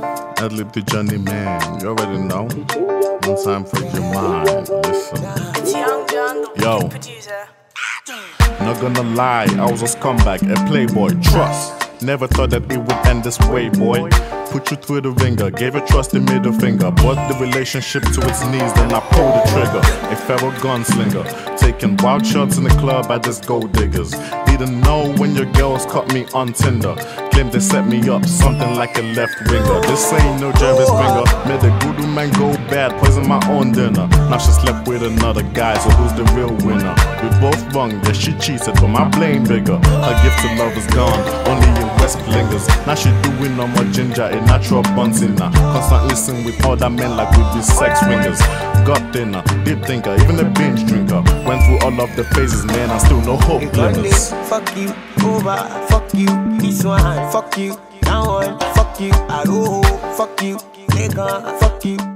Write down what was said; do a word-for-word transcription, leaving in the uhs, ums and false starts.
Adlib the journey, man. You already know. One time for your mind. Listen. It's Young John, the Yo. wicked producer. Not gonna lie, I was a scumbag, a playboy. Trust. Never thought that it would end this way, boy. Put you through the ringer, gave a trusty middle finger. Brought the relationship to its knees, then I pulled the trigger. A feral gunslinger, taking wild shots in the club at this gold diggers. Didn't know when your girls caught me on Tinder. Claimed they set me up, something like a left winger. This ain't no Jerry Springer. Made the good man go bad, poison my own dinner. Now she slept with another guy, so who's the real winner? We both wrong, yeah she cheated, but my blame bigger. Her gift to love is gone, only in West lingers. Now she doing no more ginger, a natural bunting now. Constantly sing with other men like we be sex ringers. Got dinner, deep thinker, even a binge drinker. Went through all of the phases, man, I still no hope glimmers. Fuck you, over, fuck you, this one, fuck you, that one, fuck you, I fuck you, nigga, fuck you.